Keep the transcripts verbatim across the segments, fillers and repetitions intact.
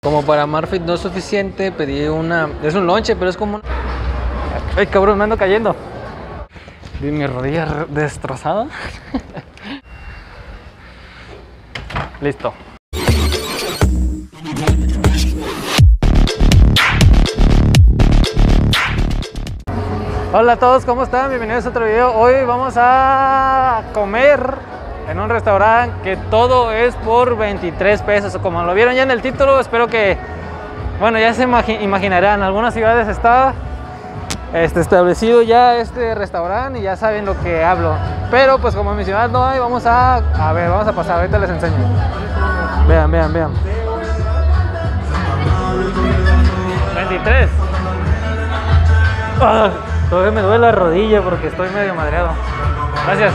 Como para Marfit no es suficiente, pedí una... Es un lonche, pero es como... ¡Ay, cabrón! Me ando cayendo. Vi mi rodilla destrozada. Listo. Hola a todos, ¿cómo están? Bienvenidos a otro video. Hoy vamos a comer en un restaurante que todo es por veintitrés pesos. Como lo vieron ya en el título, espero que, bueno, ya se imagi imaginarán, en algunas ciudades está este, establecido ya este restaurante y ya saben lo que hablo. Pero pues como en mi ciudad no hay, vamos a, a ver, vamos a pasar, ahorita les enseño. Vean, vean, vean. veintitrés. Ah, todavía me duele la rodilla porque estoy medio madreado. Gracias.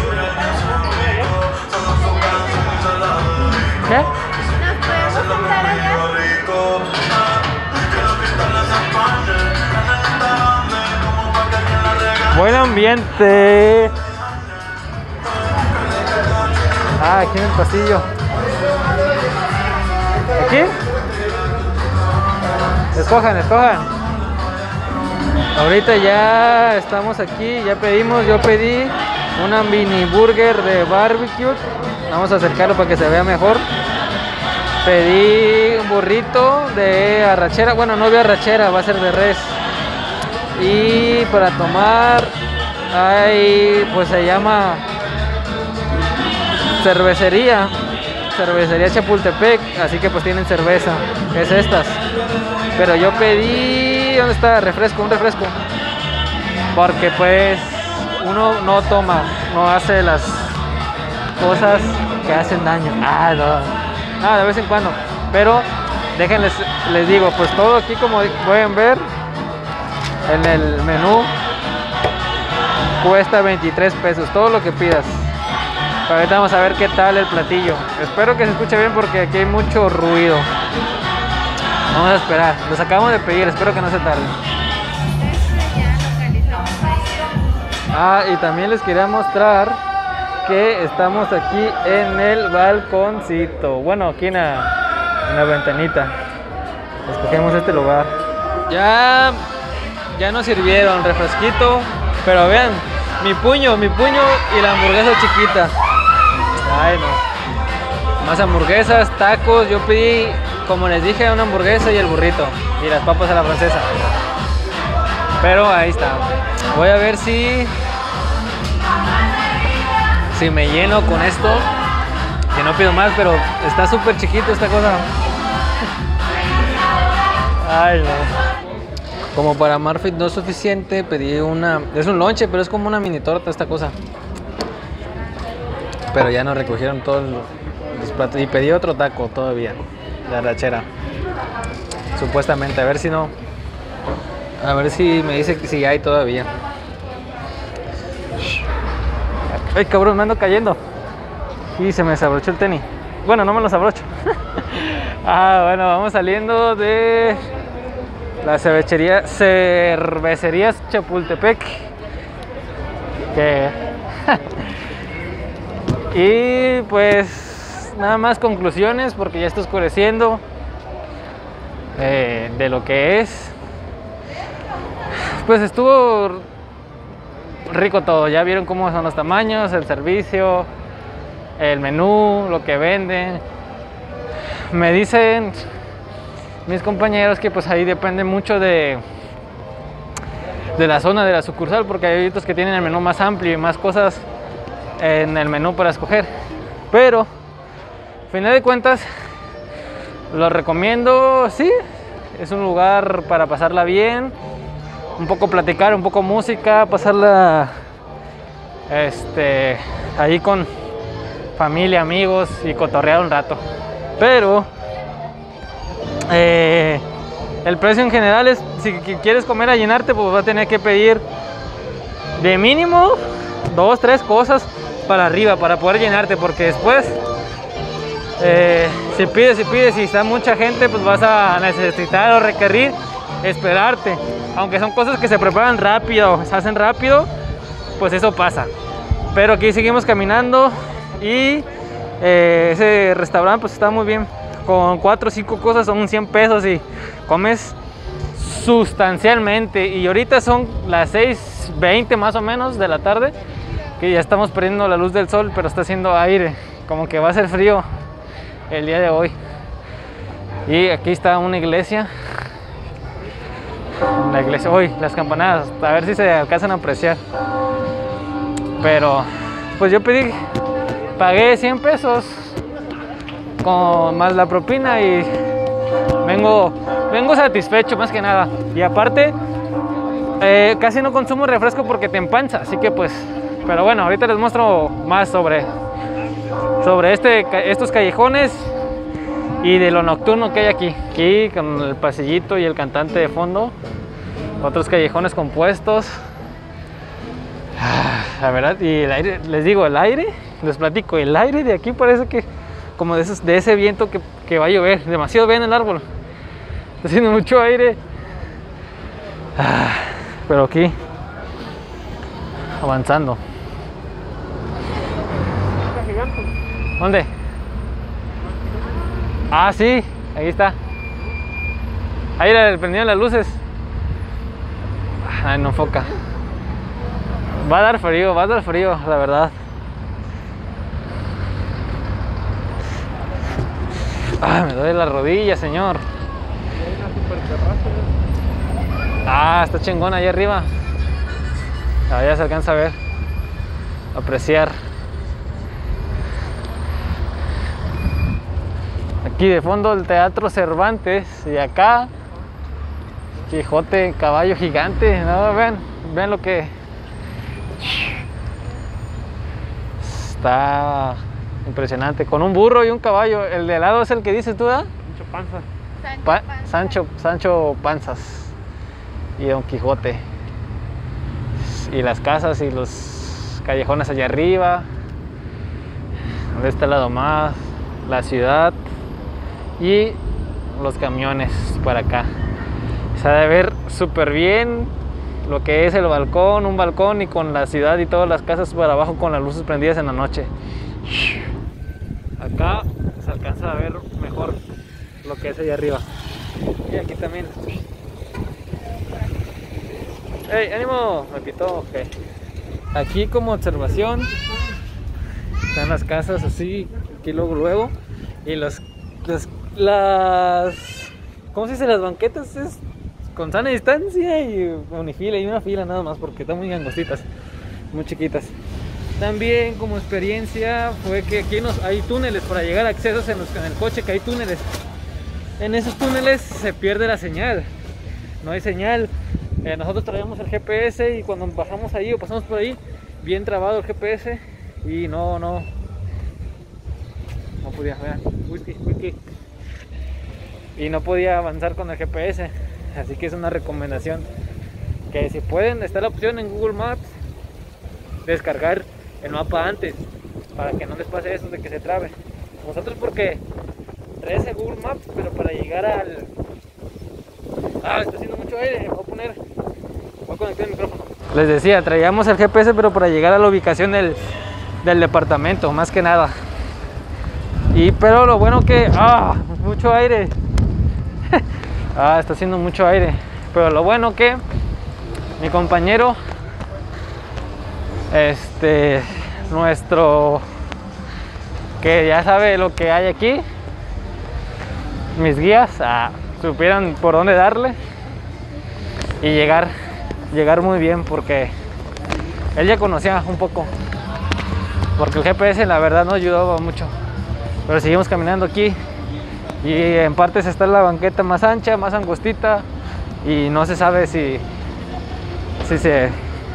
¿Qué? ¿Nos podemos sentar allá? Buen ambiente. Ah, aquí en el pasillo. ¿Aquí? Escojan, escojan. Ahorita ya estamos aquí, ya pedimos, yo pedí una mini burger de barbecue. Vamos a acercarlo para que se vea mejor. Pedí un burrito de arrachera, bueno, no de arrachera, va a ser de res. Y para tomar, hay, pues se llama cervecería, cervecería Chapultepec, así que pues tienen cerveza, es estas. Pero yo pedí, ¿dónde está? Refresco, un refresco. Porque pues uno no toma, no hace las cosas que hacen daño. Ah, no, no, de vez en cuando. Pero déjenles, les digo, pues todo aquí como pueden ver en el menú cuesta veintitrés pesos, todo lo que pidas. Pero ahorita vamos a ver qué tal el platillo. Espero que se escuche bien porque aquí hay mucho ruido. Vamos a esperar, los acabamos de pedir, espero que no se tarde. Ah, y también les quería mostrar que estamos aquí en el balconcito. Bueno, aquí en la, en la ventanita. Escogemos este lugar. Ya, ya nos sirvieron refresquito, pero vean, mi puño, mi puño y la hamburguesa chiquita. Ay, no. Más hamburguesas, tacos, yo pedí, como les dije, una hamburguesa y el burrito y las papas a la francesa. Pero ahí está. Voy a ver si si me lleno con esto. Que no pido más, pero está súper chiquito esta cosa. Ay, no. Como para Marfit no es suficiente, pedí una... Es un lonche, pero es como una mini torta esta cosa. Pero ya nos recogieron todos los platos. Y pedí otro taco todavía, de arrachera. Supuestamente, a ver si no... A ver si me dice que si hay todavía. Ay, cabrón, me ando cayendo. Y se me desabrochó el tenis. Bueno, no me lo desabrocho. Ah, bueno, vamos saliendo de la cervecería, cervecerías Chapultepec. Que... y pues nada más conclusiones porque ya está oscureciendo eh, de lo que es. Pues estuvo rico todo, ya vieron cómo son los tamaños, el servicio, el menú, lo que venden. Me dicen mis compañeros que pues ahí depende mucho de, de la zona de la sucursal, porque hay otros que tienen el menú más amplio y más cosas en el menú para escoger. Pero, al final de cuentas, lo recomiendo, sí, es un lugar para pasarla bien. Un poco platicar, un poco música, pasarla este, ahí con familia, amigos y cotorrear un rato. Pero eh, el precio en general es, si quieres comer a llenarte, pues vas a tener que pedir de mínimo dos, tres cosas para arriba para poder llenarte, porque después eh, si pides, si pides y está mucha gente, pues vas a necesitar o requerir esperarte. Aunque son cosas que se preparan rápido, se hacen rápido, pues eso pasa. Pero aquí seguimos caminando y eh, ese restaurante pues está muy bien. con cuatro o cinco cosas son cien pesos y comes sustancialmente. Y ahorita son las seis veinte más o menos de la tarde, que ya estamos perdiendo la luz del sol, pero está haciendo aire, como que va a ser frío el día de hoy. Y aquí está una iglesia. La iglesia, uy, las campanadas, a ver si se alcanzan a apreciar. Pero pues yo pedí, pagué cien pesos con más la propina y vengo, vengo satisfecho más que nada. Y aparte, eh, casi no consumo refresco porque te empanza, así que pues, pero bueno, ahorita les muestro más sobre, sobre este, estos callejones y de lo nocturno que hay aquí. Aquí con el pasillito y el cantante de fondo. Otros callejones compuestos. La verdad, y el aire, les digo, el aire, les platico, el aire de aquí parece que como de, esos, de ese viento que, que va a llover. Demasiado bien el árbol. Está haciendo mucho aire. Pero aquí, avanzando. ¿Dónde? Ah, sí, ahí está. Ahí le prendieron las luces. Ay, no enfoca. Va a dar frío, va a dar frío, la verdad. Ah, me duele la rodilla, señor. Ah, está chingona ahí arriba. Ah, ya se alcanza a ver, apreciar. Aquí de fondo el Teatro Cervantes y acá Quijote, caballo gigante, ¿no? Vean, vean lo que está impresionante, con un burro y un caballo. El de lado es el que dices tú, ¿verdad? Sancho Panza. Sancho Pa Panza. Sancho, Sancho Panzas y Don Quijote. Y las casas y los callejones allá arriba. De este lado más, la ciudad y los camiones para acá. Se ha de ver súper bien lo que es el balcón, un balcón y con la ciudad y todas las casas para abajo con las luces prendidas en la noche. Acá se alcanza a ver mejor lo que es allá arriba. Y aquí también. ¡Hey, ánimo! Me pitó, ok. Aquí como observación están las casas así, aquí luego luego. Y los, las, las, ¿cómo se dice? Las banquetas es con sana distancia y unifila y una fila nada más porque están muy angostitas, muy chiquitas. También como experiencia fue que aquí nos, hay túneles para llegar a accesos en, los, en el coche, que hay túneles. En esos túneles se pierde la señal, no hay señal. Eh, nosotros traíamos el G P S y cuando bajamos ahí o pasamos por ahí, bien trabado el G P S y no, no, no podía, vean, whisky, whisky. Y no podía avanzar con el G P S. Así que es una recomendación que si pueden, está la opción en Google Maps descargar el mapa antes para que no les pase eso de que se trabe. Nosotros porque traes el Google Maps, pero para llegar al... Ah, está haciendo mucho aire, voy a poner... Voy a conectar el micrófono. Les decía, traíamos el G P S pero para llegar a la ubicación del, del departamento, más que nada. Y pero lo bueno que... Ah, mucho aire. Ah, está haciendo mucho aire. Pero lo bueno que mi compañero, este, nuestro, que ya sabe lo que hay aquí, mis guías, ah, supieran por dónde darle y llegar, llegar muy bien, porque él ya conocía un poco, porque el G P S la verdad no ayudaba mucho. Pero seguimos caminando aquí. Y en partes está la banqueta más ancha, más angostita y no se sabe si, si, se,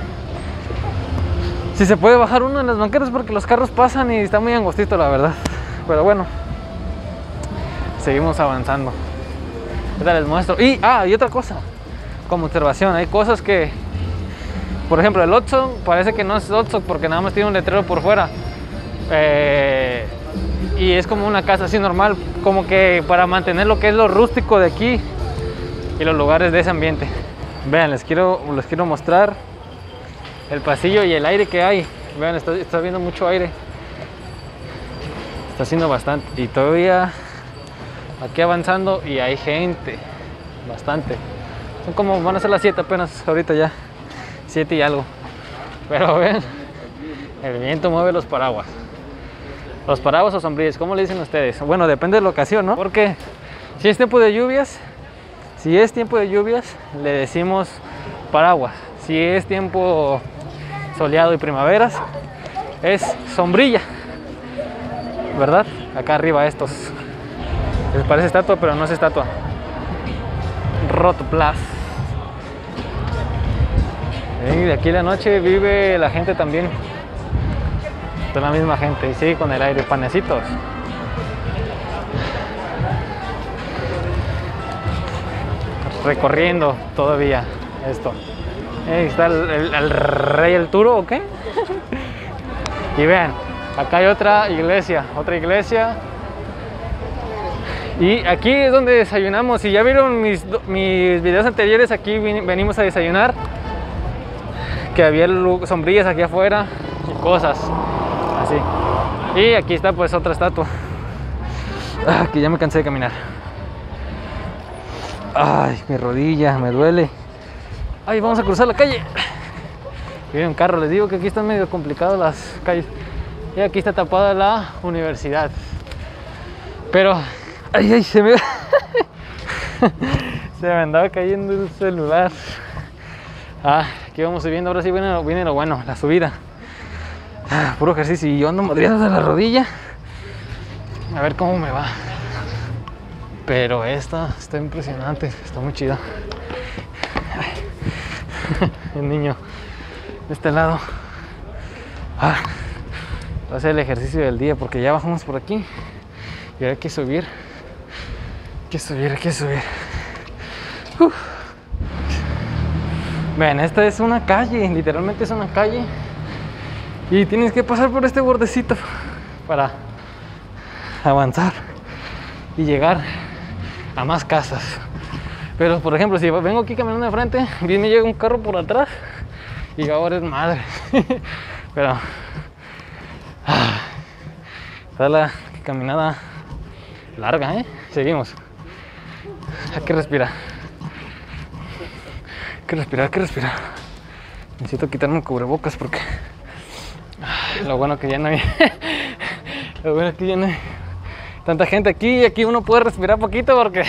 si se puede bajar uno en las banquetas porque los carros pasan y está muy angostito la verdad. Pero bueno, seguimos avanzando. Ahorita les muestro. Y, ah, y otra cosa, como observación, hay cosas que, por ejemplo, el Oxxo parece que no es Oxxo porque nada más tiene un letrero por fuera. Eh... Y es como una casa así normal, como que para mantener lo que es lo rústico de aquí y los lugares de ese ambiente. Vean, les quiero, les quiero mostrar el pasillo y el aire que hay. Vean, está, está viendo mucho aire. Está haciendo bastante. Y todavía aquí avanzando y hay gente, bastante. Son como, van a ser las siete apenas ahorita ya, siete y algo. Pero ven, el viento mueve los paraguas. Los paraguas o sombrillas, ¿cómo le dicen ustedes? Bueno, depende de la ocasión, ¿no? Porque si es tiempo de lluvias, si es tiempo de lluvias, le decimos paraguas. Si es tiempo soleado y primaveras, es sombrilla, ¿verdad? Acá arriba estos, les parece estatua, pero no es estatua. Rotoplas. Y de aquí la noche vive la gente también. De la misma gente, y sigue con el aire, panecitos. Recorriendo todavía esto. Ahí está el, el, el rey el turo, ¿o qué? Y vean, acá hay otra iglesia, otra iglesia. Y aquí es donde desayunamos. Si ya vieron mis, mis videos anteriores, aquí venimos a desayunar. Que había sombrillas aquí afuera y cosas así. Y aquí está pues otra estatua. Ah, que ya me cansé de caminar. Ay, mi rodilla me duele. Ay, vamos a cruzar la calle. Viene un carro, les digo que aquí están medio complicadas las calles. Y aquí está tapada la universidad. Pero, ay, ay, se me... se me andaba cayendo el celular. Ah, aquí vamos subiendo, ahora sí viene, viene lo bueno, la subida. Ah, puro ejercicio y yo ando madreado de la rodilla. A ver cómo me va. Pero esta está impresionante, está muy chida. Ay. El niño de este lado. Ah, va a ser el ejercicio del día porque ya bajamos por aquí. Y ahora hay que subir. Hay que subir, hay que subir. Uf. Ven, esta es una calle, literalmente es una calle. Y tienes que pasar por este bordecito para avanzar y llegar a más casas. Pero por ejemplo, si vengo aquí caminando de frente, bien me llega un carro por atrás y ahora es madre. Pero ah, está la caminada larga, ¿eh? Seguimos. Hay que respirar. Hay que respirar, hay que respirar. Necesito quitarme el cubrebocas porque lo bueno que ya no hay lo bueno que ya no hay tanta gente aquí y aquí uno puede respirar poquito porque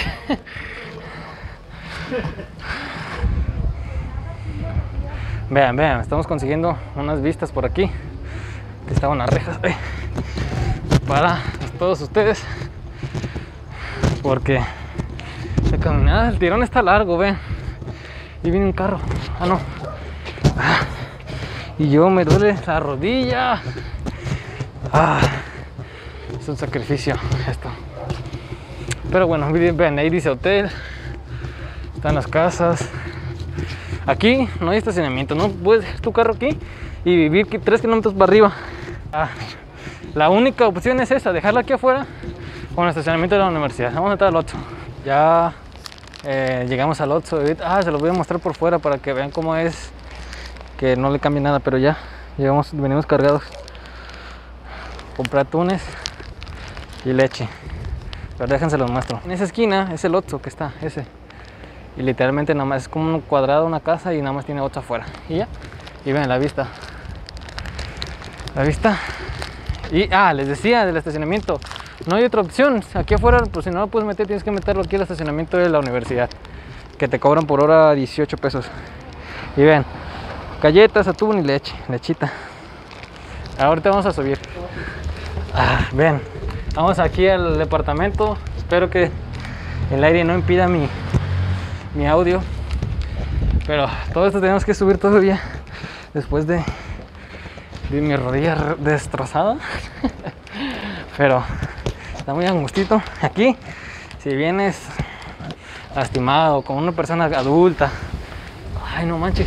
vean, vean, estamos consiguiendo unas vistas por aquí que estaban las rejas ay, para todos ustedes porque la caminada, el tirón está largo, vean, y viene un carro, ah no, ah, y yo me duele la rodilla, ah, es un sacrificio esto, pero bueno, vean, ahí dice hotel, están las casas, aquí no hay estacionamiento, no puedes dejar tu carro aquí y vivir tres kilómetros para arriba, ah, la única opción es esa, dejarla aquí afuera con el estacionamiento de la universidad. Vamos a entrar al Oxxo. Ya eh, llegamos al Oxxo. Ah, se los voy a mostrar por fuera para que vean cómo es, que no le cambie nada, pero ya llegamos, venimos cargados. Compré atunes y leche, pero déjense los muestro. En esa esquina es el Oxxo que está, ese, y literalmente nada más es como un cuadrado, una casa, y nada más tiene Oxxo afuera y ya. Y ven la vista, la vista. Y ah, les decía del estacionamiento, no hay otra opción. Aquí afuera, pues si no lo puedes meter, tienes que meterlo aquí al estacionamiento de la universidad, que te cobran por hora dieciocho pesos. Y ven, galletas, atún y leche, lechita. Ahorita vamos a subir. Ah, ven, vamos aquí al departamento. Espero que el aire no impida mi, mi audio. Pero todo esto tenemos que subir todavía después de, de mi rodilla destrozada. Pero está muy angustito. Aquí, si vienes lastimado, con una persona adulta, ay no manches,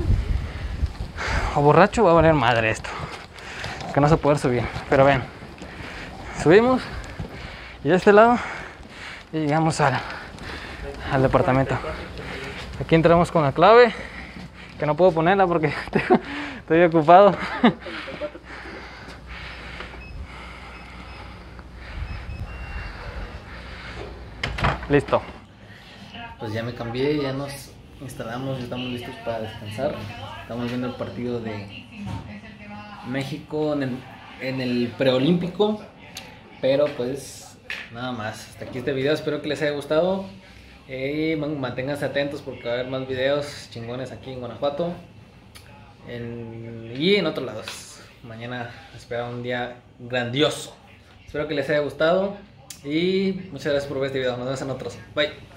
o borracho, va a valer madre esto, que no se puede subir. Pero ven, subimos y de este lado y llegamos al, al departamento. Aquí entramos con la clave, que no puedo ponerla porque estoy ocupado. Listo. Pues ya me cambié, ya nos instalamos, ya estamos listos para descansar. Estamos viendo el partido de México en el, en el preolímpico. Pero pues nada más, hasta aquí este video, espero que les haya gustado. Y manténganse atentos porque va a haber más videos chingones aquí en Guanajuato en, y en otros lados. Mañana espera un día grandioso. Espero que les haya gustado y muchas gracias por ver este video. Nos vemos en otros. Bye.